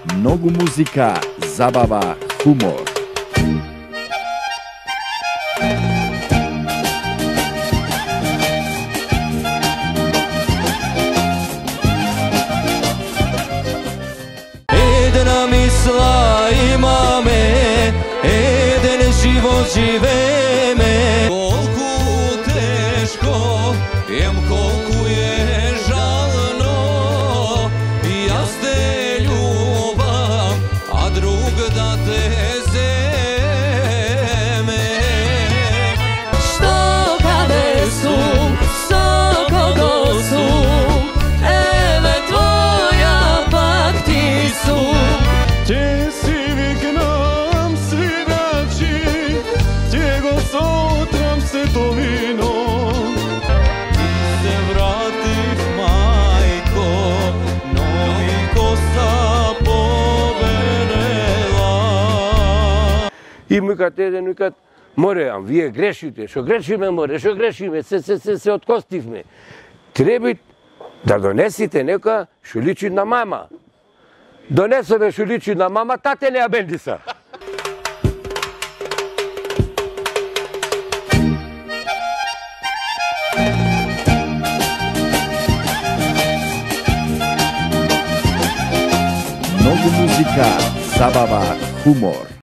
Mnogo muzika, zabava, humor. Eden misla imame, eden život živeme. Kolku teško, kolku je žalno, ja te ljubam, a drug da te zeme. Što kade su, kogo su, eve tvoja pak ti su. Te si vik nam svidači, tjego sotram se to vino. Se vrativ majko, novi kosa pobenela. И ми кажат еден, ми кажат, море, вие грешите, шо грешиме, море, шо грешиме, се откостивме. Треба да донесите нека шо личи на мама. Донесове шо личи на мама, тате не ја бендиса. Mnogo muzika, zabava, humor.